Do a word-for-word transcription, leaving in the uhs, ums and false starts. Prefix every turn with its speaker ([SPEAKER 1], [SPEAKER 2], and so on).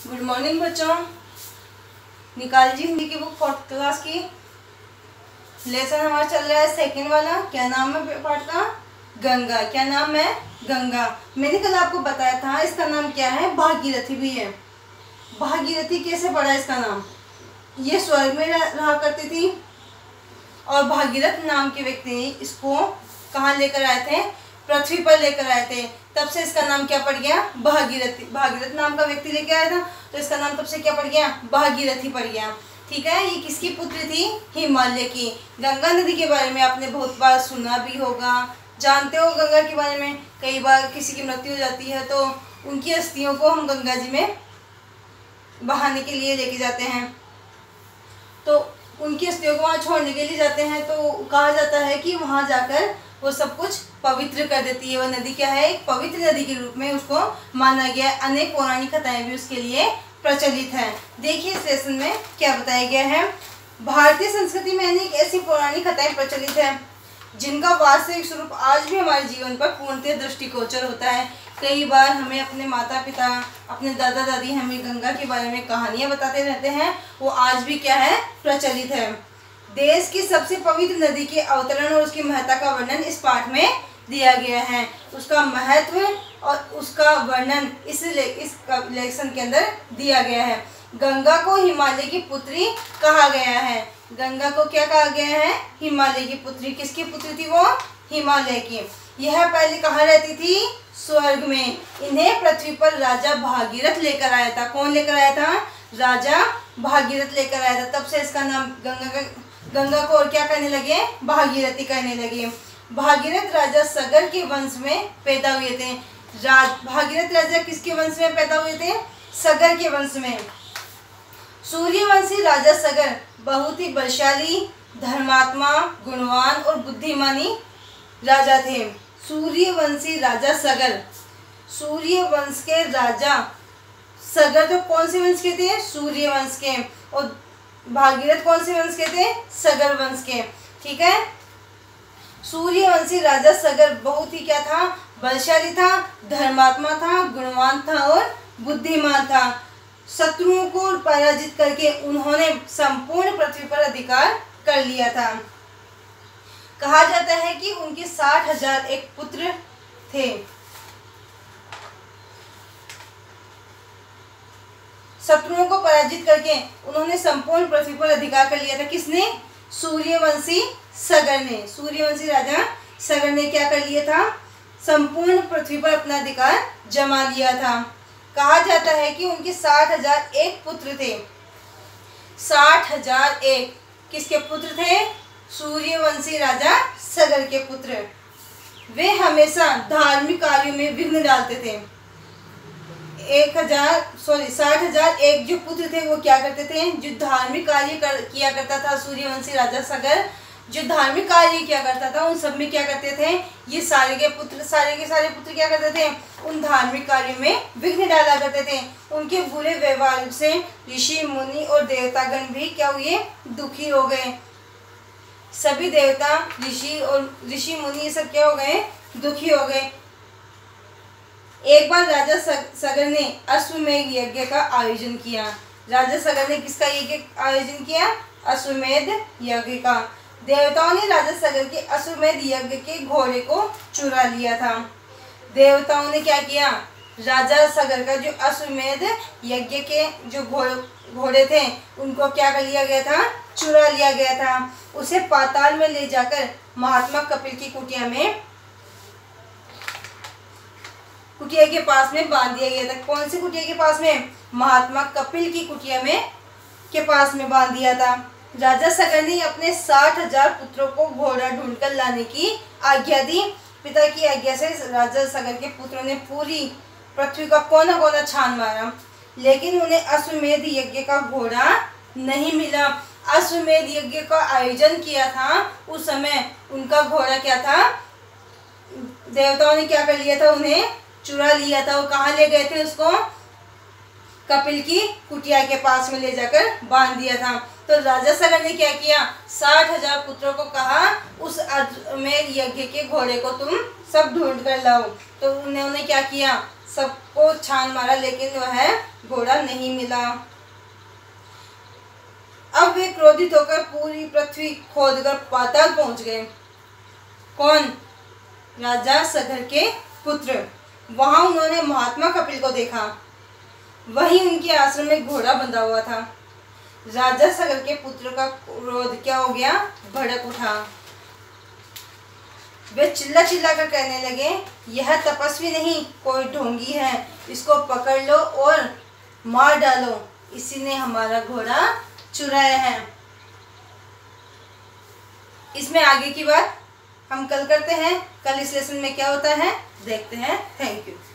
[SPEAKER 1] Good morning बच्चों। निकाल जी हिंदी की बुक फोर्थ क्लास की। लेसन हमारा चल रहा है सेकंड वाला। क्या नाम है पाठ का? गंगा। क्या नाम है? गंगा। मैंने कल आपको बताया था इसका नाम क्या है, भागीरथी भी है। भागीरथी कैसे पड़ा इसका नाम? ये स्वर्ग में रहा करती थी और भागीरथ नाम के व्यक्ति ने इसको कहाँ लेकर आए थे? पृथ्वी पर लेकर आए थे। तब से इसका नाम क्या पड़ गया? भागीरथी। भागीरथ नाम का व्यक्ति लेकर आया था तो इसका नाम तब से क्या पड़ गया? भागीरथी पड़ गया। ठीक है। ये किसकी पुत्री थी? हिमालय की। गंगा नदी के बारे में आपने बहुत बार सुना भी होगा, जानते हो गंगा के बारे में। कई बार किसी की मृत्यु हो जाती है तो उनकी अस्थियों को हम गंगा जी में बहाने के लिए लेके जाते हैं, तो उनकी अस्थियों को वहाँ छोड़ने के लिए जाते हैं। तो कहा जाता है कि वहाँ जाकर वो सब कुछ पवित्र कर देती है। वो नदी क्या है? एक पवित्र नदी के रूप में उसको माना गया है। अनेक पौराणिक कथाएं भी उसके लिए प्रचलित हैं। देखिए इस लेसन में क्या बताया गया है। भारतीय संस्कृति में अनेक ऐसी पौराणिक कथाएं प्रचलित हैं जिनका वास्तविक स्वरूप आज भी हमारे जीवन पर पूर्णतः दृष्टिगोचर होता है। कई बार हमें अपने माता पिता, अपने दादा दादी हमें गंगा के बारे में कहानियां बताते रहते हैं, वो आज भी क्या है? प्रचलित है। देश की सबसे पवित्र नदी के अवतरण और उसकी महत्ता का वर्णन इस पाठ में दिया गया है। उसका महत्व और उसका वर्णन इस ले, इस लेसन के अंदर दिया गया है। गंगा को हिमालय की पुत्री कहा गया है। गंगा को क्या कहा गया है? हिमालय की पुत्री। किसकी पुत्री थी वो? हिमालय की। यह पहले कहाँ रहती थी? स्वर्ग में। इन्हें पृथ्वी पर राजा भागीरथ लेकर आया था। कौन लेकर आया था? राजा भागीरथ लेकर आया था। तब से इसका नाम गंगा का गंगा को और क्या करने लगे? भागीरथी कहने लगे। भागीरथ राजा सगर के वंश में पैदा हुए थे। राज भागीरथ राजा किसके वंश में पैदा हुए थे? सगर के वंश में। सूर्यवंशी राजा सगर बहुत ही बलशाली, धर्मात्मा, गुणवान और बुद्धिमानी राजा थे। सूर्यवंशी राजा सगर, सूर्यवंश के राजा सगर तो कौन से वंश के थे? सूर्यवंश के। और भागीरथ कौन से वंश के थे? सगर वंश के। ठीक है। सूर्यवंशी राजा सगर बहुत ही क्या था? बलशाली था, धर्मात्मा था, गुणवान था और बुद्धिमान था। शत्रुओं को पराजित करके उन्होंने संपूर्ण पृथ्वी पर अधिकार कर लिया था। कहा जाता है कि उनके साठ हजार एक पुत्र थे। शत्रुओं को पराजित करके उन्होंने संपूर्ण पृथ्वी पर अधिकार कर लिया था। किसने? सूर्यवंशी सगर ने। सूर्यवंशी राजा सगर ने क्या कर लिया था? संपूर्ण पृथ्वी पर अपना अधिकार जमा लिया था। कहा जाता है कि उनके साठ हजार एक पुत्र थे। साठ हजार एक किसके पुत्र थे? सूर्यवंशी राजा सगर के पुत्र। वे हमेशा धार्मिक कार्यों में विघ्न डालते थे। एक हजार सॉरी साठ हजार एक जो पुत्र थे वो क्या करते थे? जो धार्मिक कार्य कर, किया करता था सूर्यवंशी राजा सगर, जो धार्मिक कार्य किया करता था उन सब में क्या करते थे? ये सारे के पुत्र सारे के सारे पुत्र क्या करते थे? उन धार्मिक कार्यों में विघ्न डाला करते थे। उनके बुरे व्यवहार से ऋषि मुनि और देवतागण भी क्या हुए? दुखी हो गए। सभी देवता, ऋषि और ऋषि मुनि ये सब क्या हो गए? दुखी हो गए। एक बार राजा सगर ने अश्वमेध यज्ञ का आयोजन किया। राजा सगर ने किसका यज्ञ आयोजन किया? अश्वमेध यज्ञ का। देवताओं ने राजा सगर के अश्वमेध यज्ञ के घोड़े को चुरा लिया था। देवताओं ने क्या किया? राजा सगर का जो अश्वमेध यज्ञ के जो घोड़े घोड़े थे उनको क्या कर लिया गया था? चुरा लिया गया था। उसे पाताल में ले जाकर महात्मा कपिल की कुटिया में कुटिया के पास में बांध दिया गया था। कौन सी कुटिया के पास में? महात्मा कपिल की कुटिया में के पास में बांध दिया था। राजा सगर ने अपने साठ हजार पुत्रों को घोड़ा ढूंढकर लाने की आज्ञा दी। पिता की आज्ञा से राजा सगर के पुत्रों ने पूरी पृथ्वी का कोना कोना छान मारा, लेकिन उन्हें अश्वमेध यज्ञ का घोड़ा नहीं मिला। अश्वमेध यज्ञ का आयोजन किया था उस समय उनका घोड़ा क्या था? देवताओं ने क्या कर लिया था? उन्हें चुरा लिया था। वो कहाँ ले गए थे? उसको कपिल की कुटिया के पास में ले जाकर बांध दिया था। तो राजा सगर ने क्या किया? साठ हजार पुत्रों को कहा उस अश्वमेध यज्ञ के घोड़े को तुम सब ढूंढ कर लाओ। तो उन्होंने क्या किया? सबको छान मारा लेकिन वह घोड़ा नहीं मिला। अब वे क्रोधित होकर पूरी पृथ्वी खोदकर पाताल पहुंच गए। कौन? राजा सगर के पुत्र। वहां उन्होंने महात्मा कपिल को देखा। वहीं उनके आश्रम में घोड़ा बंधा हुआ था। राजा सगर के पुत्र का क्रोध क्या हो गया? भड़क उठा। वे चिल्ला चिल्ला कर कहने लगे, यह तपस्वी नहीं कोई ढोंगी है, इसको पकड़ लो और मार डालो, इसी ने हमारा घोड़ा चुराया है। इसमें आगे की बात हम कल करते हैं। कल इस लेसन में क्या होता है देखते हैं। Thank you.